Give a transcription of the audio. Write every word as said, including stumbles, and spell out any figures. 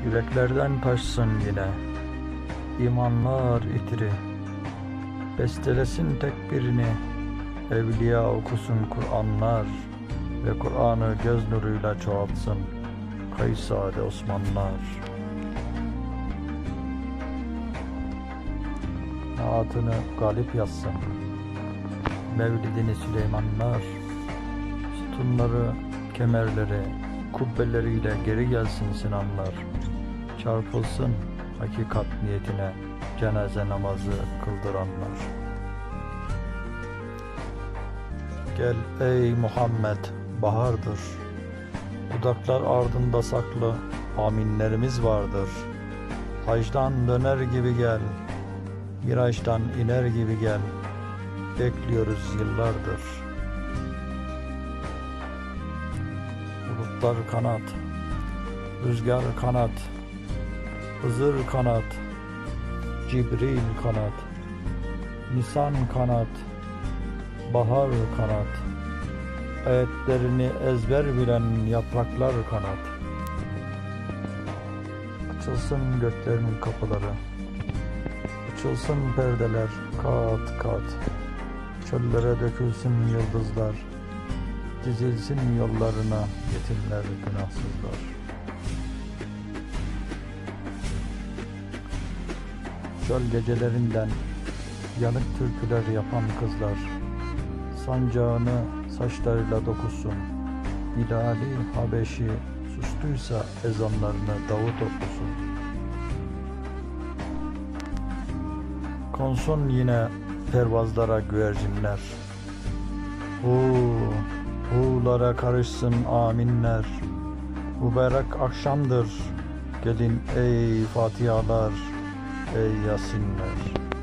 Yüreklerden taşsın yine imanlar itiri, bestelesin tekbirini evliya okusun Kur'anlar ve Kur'an'ı göz nuruyla çoğaltsın Kaysade Osmanlar. Naatını galip yazsın Mevlidini Süleymanlar, sütunları, kemerleri, kubbeleriyle geri gelsin Sinanlar, çarpılsın hakikat niyetine cenaze namazı kıldıranlar. Gel ey Muhammed, bahardır, dudaklar ardında saklı aminlerimiz vardır. Hacdan döner gibi gel, Miraçtan iner gibi gel, bekliyoruz yıllardır. Bulutlar kanat, rüzgar kanat, Hızır kanat, Cibril kanat, Nisan kanat, bahar kanat, ayetlerini ezber bilen yapraklar kanat. Açılsın göklerin kapıları, açılsın perdeler kat kat, çöllere dökülsün yıldızlar, dizilsin yollarına yetimler günahsızlar. Çöl gecelerinden yanık türküler yapan kızlar, sancağını saçlarıyla dokusun. Bilal-i Habeşi sustuysa ezanlarını Davut okusun. Konsun yine pervazlara güvercinler, hu hu'lara karışsın aminler. Mübarek akşamdır, gelin ey Fatihalar, ey Yasinler.